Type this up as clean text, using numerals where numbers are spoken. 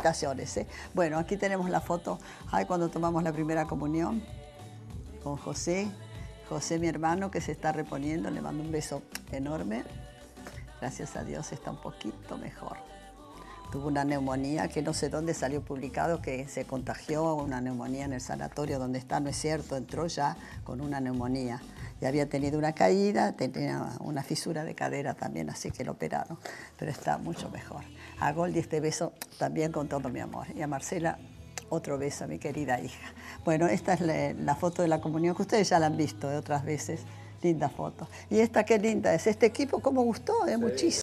felicitaciones, ¿eh? Bueno, aquí tenemos la foto, ay, cuando tomamos la primera comunión con José. José, mi hermano, que se está reponiendo, le mando un beso enorme. Gracias a Dios está un poquito mejor. Tuvo una neumonía que no sé dónde salió publicado, que se contagió una neumonía en el sanatorio donde está, no es cierto, entró ya con una neumonía. Y había tenido una caída, tenía una fisura de cadera también, así que lo operaron, pero está mucho mejor. A Goldie este beso también con todo mi amor. Y a Marcela otro beso a mi querida hija. Bueno, esta es la foto de la comunión, que ustedes ya la han visto de otras veces. Linda foto. Y esta qué linda es. Este equipo, cómo gustó, muchísimo.